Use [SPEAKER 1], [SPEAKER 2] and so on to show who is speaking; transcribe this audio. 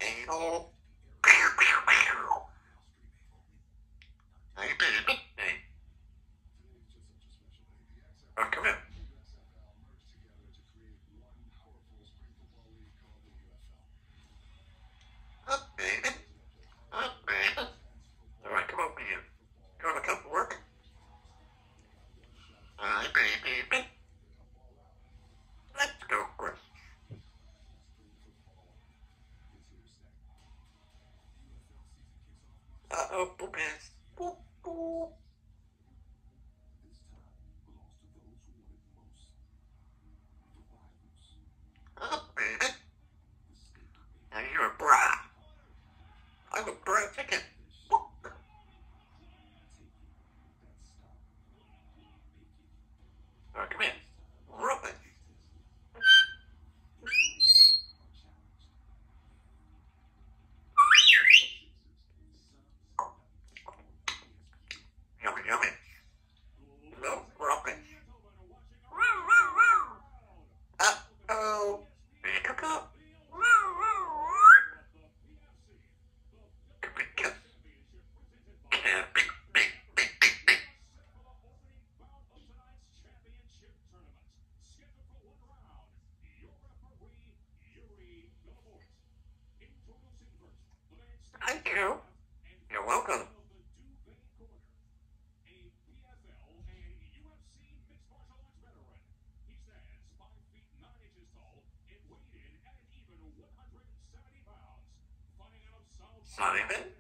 [SPEAKER 1] Oh. Hey, baby. Hey. Oh, come here. Up, baby. Up, baby. All right, come over here. You want to come to work? Hi, baby. Let's go, Chris. Uh-oh, boop ass. Boop, boop. Up, baby. Now you're a bra. I'm a bra chicken. Boop. All right, come here. Rub it. Yummy, yummy. No, rub it. Uh-oh. Pick up. Thank you. You're welcome. Simon?